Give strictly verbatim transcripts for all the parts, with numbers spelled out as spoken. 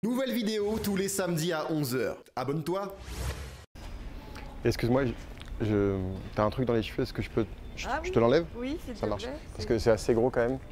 Nouvelle vidéo tous les samedis à onze heures. Abonne-toi. Excuse-moi, je, je... t'as un truc dans les cheveux, est-ce que je peux... Je, ah, je oui. te l'enlève? Oui, s'il te Ça marche. plaît. Parce que c'est assez gros quand même.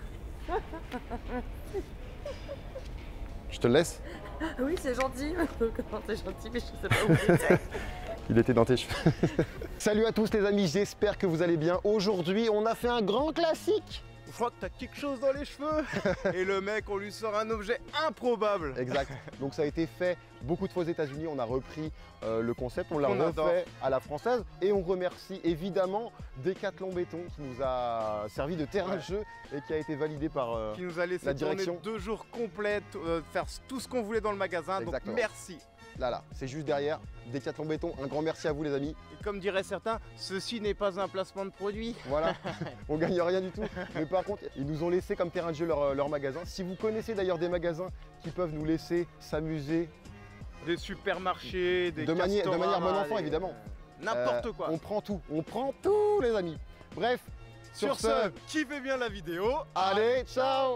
Je te le laisse? Oui, c'est gentil. Comment c'est gentil, mais je sais pas où il était. Il était dans tes cheveux. Salut à tous les amis, j'espère que vous allez bien. Aujourd'hui, on a fait un grand classique. Je crois que t'as quelque chose dans les cheveux. Et le mec, on lui sort un objet improbable. Exact. Donc ça a été fait beaucoup de fois aux États-Unis. On a repris euh, le concept, on l'a On adore. refait à la française. Et on remercie évidemment Decathlon Béton qui nous a servi de terrain Ouais. de jeu et qui a été validé par euh, Qui nous a laissé la tourner direction. deux jours complets, euh, faire tout ce qu'on voulait dans le magasin. Exactement. Donc merci. Là, là, c'est juste derrière. Decathlon Béton, un grand merci à vous les amis. Et comme diraient certains, ceci n'est pas un placement de produit. Voilà, on gagne rien du tout. Mais par contre, ils nous ont laissé comme terrain de jeu leur, leur magasin. Si vous connaissez d'ailleurs des magasins qui peuvent nous laisser s'amuser Des supermarchés, des de, manière, de manière bon Castorama, enfant des- évidemment. N'importe Euh, quoi. On prend tout, on prend tout les amis. Bref, Sur ce, kiffez bien la vidéo. allez, ciao.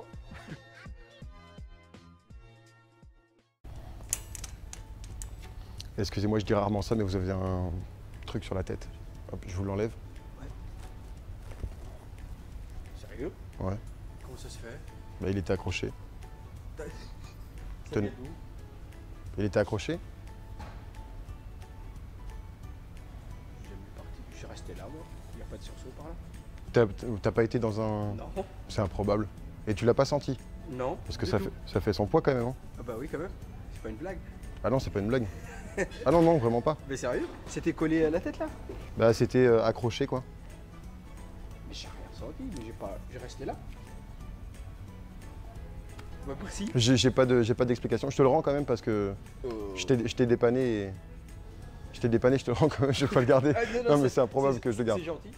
Excusez-moi, je dis rarement ça, mais vous avez un truc sur la tête. Hop, je vous l'enlève. Sérieux? Ouais. Comment ça se fait? Bah, il était accroché. Ça Tenez. vient d'où? Il était accroché. J'ai jamais parti. Je suis resté là, moi. Il n'y a pas de sursaut par là? T'as t'as pas été dans un... Non. C'est improbable. Et tu l'as pas senti? Non. Parce que du ça tout. fait, ça fait son poids quand même. Hein. Ah bah oui, quand même. C'est pas une blague. Ah non, c'est pas une blague. Ah non, non, vraiment pas. Mais sérieux? C'était collé à la tête là? Bah c'était euh, accroché quoi. Mais j'ai rien ressenti. Mais j'ai pas. J'ai resté là. Bah pas si. J'ai j'ai pas de- j'ai pas d'explication. Je te le rends quand même parce que Euh, je t'ai je t'ai dépanné et... Je t'ai dépanné, je te le rends quand même, je vais pas le garder. ah, Non mais c'est improbable que je le garde. C'est gentil.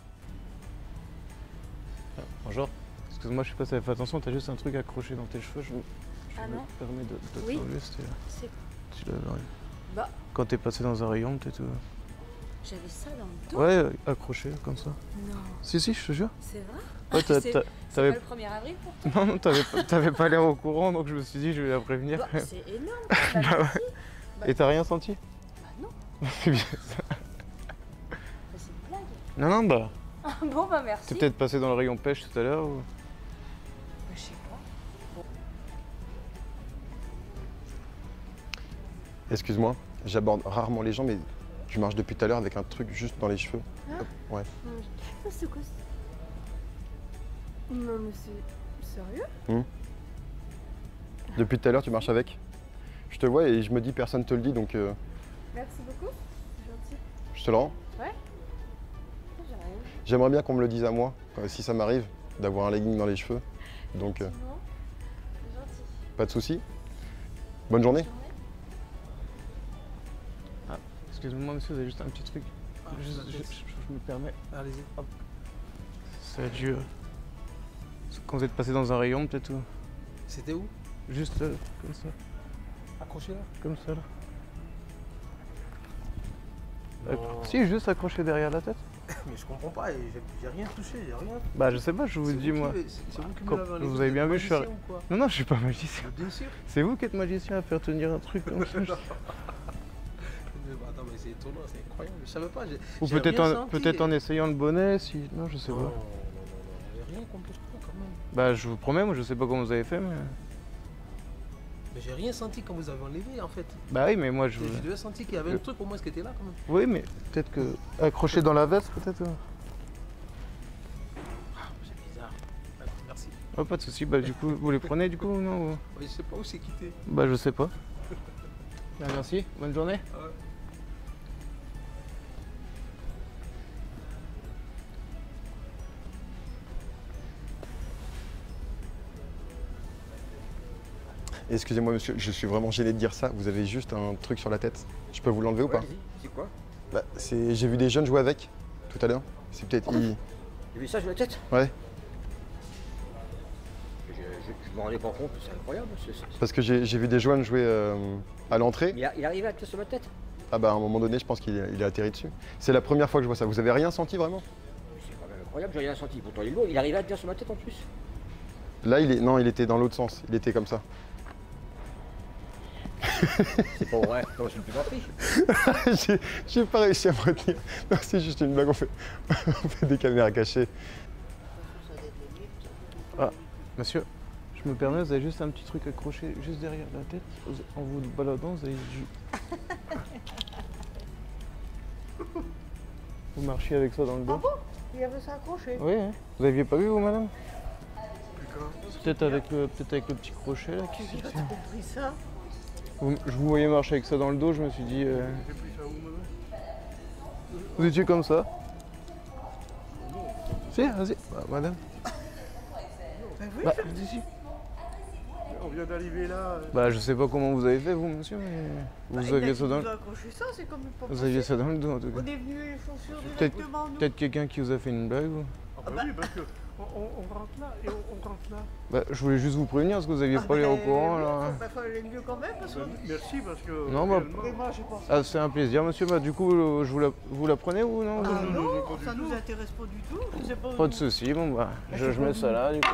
Bonjour. Excuse-moi, je sais pas si t'avais fait attention, t'as juste un truc accroché dans tes cheveux. Je, je Ah me non. permets de, de Oui. t'enlever, c'était- C'est... tu l'avais- Bah, Quand t'es passé dans un rayon, t'es tout. j'avais ça dans le dos. Ouais, euh, accroché comme ça. Non, Si, si, je te jure. c'est vrai? Ouais, t'as- C'est- t'as- C'est t'avais pas le premier avril pour toi? non, non, t'avais pas, t'avais pas l'air au courant, donc je me suis dit, je vais la prévenir. Bah, c'est énorme. Bah, merci. Et t'as rien senti? Bah non, C'est bien ça. bah, c'est une blague. Non, non, bah. Ah, bon, bah merci. T'es peut-être passé dans le rayon pêche tout à l'heure ou... Bah, je sais pas. Excuse-moi, j'aborde rarement les gens mais tu marches depuis tout à l'heure avec un truc juste dans les cheveux. Ah. Hop, ouais. Ah, c'est quoi ça? Non, mais c'est... Sérieux? Depuis tout à l'heure tu marches avec. Je te vois et je me dis personne te le dit donc euh, Merci beaucoup. C'est gentil. je te le rends. Ouais? J'ai rien. J'aimerais bien qu'on me le dise à moi, euh, si ça m'arrive, d'avoir un legging dans les cheveux. Donc euh, Non, c'est gentil. pas de soucis. Bonne journée. Bonne journée. Excuse-moi, monsieur, vous avez juste un petit truc. Juste- je, je- je me permets. Allez-y. Hop. Ça a dû. euh, Quand vous êtes passé dans un rayon, peut-être ou... C'était où? Juste euh, comme ça. Accroché là? Comme ça, là. Non. Accro- Si, juste accroché derrière la tête. Mais je comprends pas. J'ai j'ai rien touché. J'ai rien. Bah, je sais pas, je vous C'est dis, qui- moi. C'est c'est vous qui me Quand- l'avez enlevé, vous avez bien êtes vu, je suis magicien ou quoi? Non, non, je suis pas magicien. Bien sûr. C'est vous qui êtes magicien à faire tenir un truc comme ça. Mais Attends, mais c'est étonnant, c'est incroyable. Je savais pas. j'ai- Ou j'ai peut-être rien en, senti. peut-être en essayant le bonnet, si. Non, je sais Non, non, pas. non, non, non. J'ai rien complètement quand même. Bah, je vous promets, moi, je sais pas comment vous avez fait, mais. Mais j'ai rien senti quand vous avez enlevé en fait. Bah oui, mais moi, je. J'ai déjà senti qu'il y avait un truc au moins ce qui était là quand même. Oui, mais peut-être que. Accroché dans la veste, peut-être. euh. C'est bizarre. D'accord, merci. Oh, pas de soucis, bah, du coup, vous les prenez, du coup, ou non ou- Ouais, je sais pas où c'est quitté. Bah, je sais pas. Bah, merci, bonne journée. Ouais. Excusez-moi monsieur, je suis vraiment gêné de dire ça. Vous avez juste un truc sur la tête. Je peux vous l'enlever ou pas? C'est quoi? Bah, c'est... J'ai vu des jeunes jouer avec tout à l'heure. C'est peut-être... ils- J'ai vu ça sur la tête? Ouais, Je, je, je me rendais pas compte, c'est incroyable. c'est- c'est- parce que j'ai j'ai vu des jeunes jouer euh, à l'entrée. Il, a- il arrivait à te sur ma tête? Ah bah à un moment donné, je pense qu'il est, il est atterri dessus. C'est la première fois que je vois ça. Vous avez rien senti vraiment? C'est quand même incroyable, j'ai rien senti. Pourtant il est lourd, il arrivait à te sur ma tête en plus. Là, il est... Non, il était dans l'autre sens. Il était comme ça. C'est pas vrai, non, je ne suis pas pris. J'ai j'ai pas réussi à me retenir. Non, c'est juste une blague, on fait, on fait des caméras cachées. Ah, monsieur, je me permets, vous avez juste un petit truc accroché juste derrière la tête. Vous- En vous baladant, vous avez du... Vous marchiez avec ça dans le dos. Ah bon? Il y avait ça accroché. Oui, hein. Vous aviez pas vu vous, madame? Peut-être avec le, peut-être avec le petit crochet là qui Qui se a tient. compris ça? Vous- Je vous voyais marcher avec ça dans le dos, je me suis dit. euh, Vous étiez comme ça? Si, vas-y. Bah, madame. Bah oui, Bah, faire- vas-y. On vient d'arriver là. Bah, je sais pas comment vous avez fait, vous, monsieur, mais. bah, Vous il a aviez dit ça dans qu'il le. nous a accroché ça, c'est comme pas Vous aviez possible. ça dans le dos en tout cas. On est venu les chaussures Peut-être directement, nous. peut-être quelqu'un qui vous a fait une blague ou... Ah bah oui, parce que on, on- on rentre là et on, on rentre là. Bah, je voulais juste vous prévenir parce que vous aviez Ah pas l'air au ben, courant oui, là. Bah, fallait mieux quand même, parce que... Bah, merci parce que. Non, bah, réellement, Vraiment, j'ai pensé. Ah, c'est un plaisir, monsieur. Bah, du coup, euh, je vous la, vous la prenez ou non? Ah non, non, non, pas du ça tout. nous intéresse pas du tout. Je sais pas. Pas de soucis, bon bah, je, je mets ça là du coup.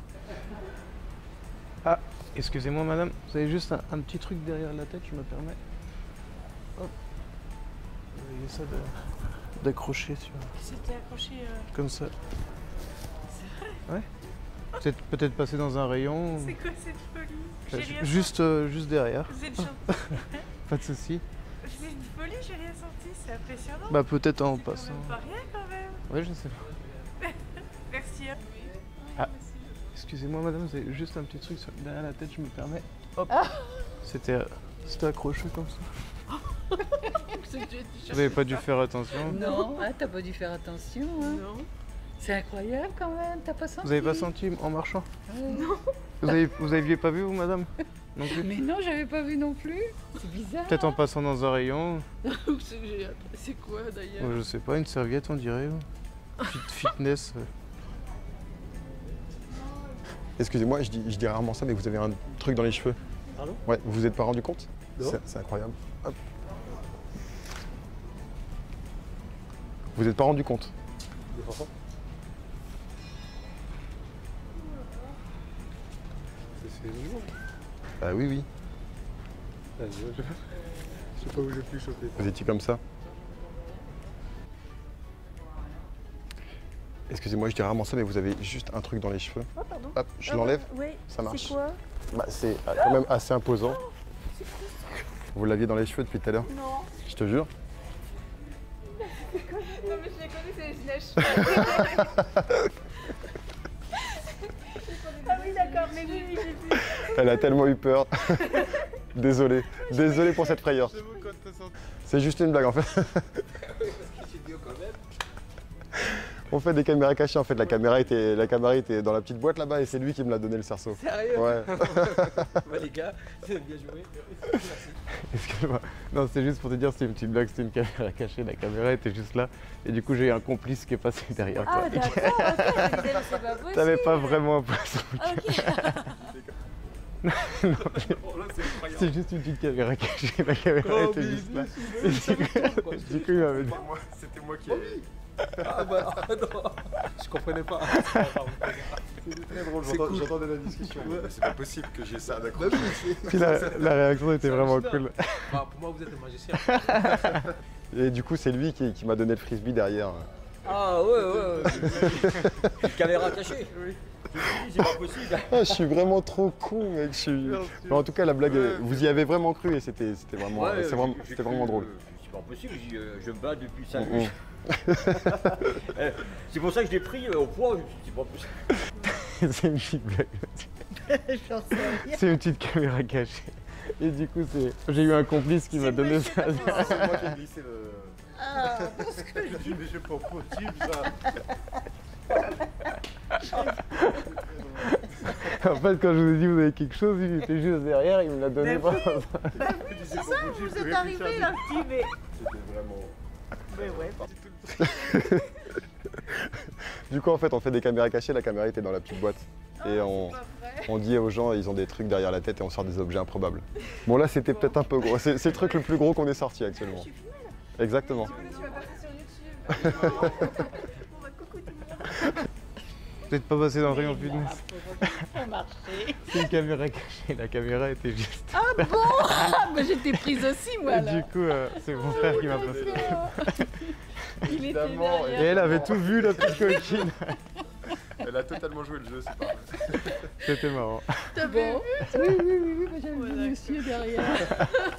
Ah, excusez-moi madame, vous avez juste un, un petit truc derrière la tête, je me permets. Hop. Vous voyez ça de- d'accrocher, tu vois, C'était accroché. euh, comme ça. C'est vrai. Ouais. Peut-être peut-être passer dans un rayon. C'est quoi cette folie? Euh, J'ai rien juste, euh, juste derrière, senti. Vous êtes gentil. pas de soucis. C'est une folie, j'ai rien senti. C'est impressionnant. Bah peut-être en C'est quand passant. même pas rien quand même. Ouais, je sais pas. Merci. hein. Ah. Excusez-moi madame, vous avez juste un petit truc sur- derrière la tête, je me permets. Hop. C'était euh, c'était accroché comme ça. Vous avez pas dû faire attention. Non, ah, t'as pas dû faire attention. Hein. Non. C'est incroyable quand même, t'as pas senti. Vous avez pas senti en marchant? Non. Vous, avez, vous aviez pas vu vous madame? Non plus? Mais non, j'avais pas vu non plus. C'est bizarre. Peut-être en passant dans un rayon, C'est quoi d'ailleurs? ou je sais pas, une serviette on dirait. ou Fit- Fitness. euh. Excusez-moi, je dis, je dis rarement ça, mais vous avez un truc dans les cheveux. Pardon? Ouais, vous vous êtes pas rendu compte? Non. C'est c'est incroyable. Hop. Vous êtes pas rendu compte? De façon. C'est nouveau. Bah oui, oui. Ah, je je sais pas où j'ai pu choper. Vous étiez comme ça. Excusez-moi, je dis rarement ça, mais vous avez juste un truc dans les cheveux. Oh, pardon. Hop, je l'enlève. Oui. Ça marche. C'est quoi? Bah, c'est euh, quand même assez imposant. Vous l'aviez dans les cheveux depuis tout à l'heure, Non. je te jure. Non, mais je l'ai connu, c'est les lèches. Ah oui, d'accord, mais oui, oui, j'ai vu. Elle a tellement eu peur. Désolé. Désolé pour cette frayeur. C'est juste une blague en fait. On fait des caméras cachées en fait. La caméra était, la caméra était dans la petite boîte là-bas et c'est lui qui me l'a donné le cerceau. Sérieux? Ouais. Bah les gars, vous avez bien joué. Merci. Excuse-moi. Non, c'est juste pour te dire, c'était une petite blague, c'était une caméra cachée, la caméra était juste là. Et du coup, j'ai eu un complice qui est passé derrière toi. Ah, d'accord, ok. Je disais, mais c'est pas possible. T'avais pas vraiment un poisson. Ok. Oh là, c'est incroyable. C'est juste une petite caméra cachée, la caméra Oh, était mais juste là. mais Et ça du me coup, tombe, quoi. du coup, il m'avait dit. C'était moi qui ai eu. Ah bah ah, non, je comprenais pas. C'était très drôle. C'est cool. J'entendais la discussion. C'est pas possible que j'ai ça d'accord. Puis la, la réaction était vraiment cool. Bah, pour moi, vous êtes un magicien. Et du coup, c'est lui qui, qui m'a donné le frisbee derrière. Ah ouais, ouais, ouais. Caméra cachée. Oui. C'est pas possible. Ah, je suis vraiment trop con, mec. Je suis... Mais en tout cas, la blague, Ouais. vous y avez vraiment cru et c'était c'était vraiment, Ouais, c'est j'ai- vraiment, j'ai c'était cru, vraiment drôle. euh, C'est pas possible, je, euh, je me bats depuis cinq Mm, minutes. Eh, c'est pour ça que je l'ai pris euh, au poids, c'est pas possible. C'est une petite blague. J'en sais rien. C'est une petite caméra cachée. Et du coup, c'est... j'ai eu un complice qui m'a C'est donné monsieur ça. Macron. C'est moi qui ai glissé le. Ah, parce que Je dis, mais c'est pas possible ça. En fait, quand je vous ai dit vous avez quelque chose, il était juste derrière, il me l'a donné Mais pendant oui. ça. C'est ça, vous êtes arrivé là, petit, mais. C'était vraiment. Mais ouais. Du coup, en fait, on fait des caméras cachées, la caméra était dans la petite boîte. Et on, Pas vrai. on dit aux gens, ils ont des trucs derrière la tête et on sort des objets improbables. Bon, là, c'était peut-être un peu gros. C'est c'est le truc le plus gros qu'on ait sorti actuellement. Exactement. Tu vas passer sur YouTube. Bon, bah, coucou tout le monde. Vous n'êtes pas passé dans le rayon fitness. Pour marcher. C'est une caméra cachée, la caméra était juste. Ah bon? Ah bah, j'étais prise aussi, moi, Et là. du coup, euh, c'est mon frère qui m'a passé. Il était Évidemment, Et derrière. elle avait tout vu, la petite coquine. Elle a totalement joué le jeu, c'est pas vrai. C'était marrant. Bon. Oui, oui, oui, oui, moi, j'avais vu monsieur derrière.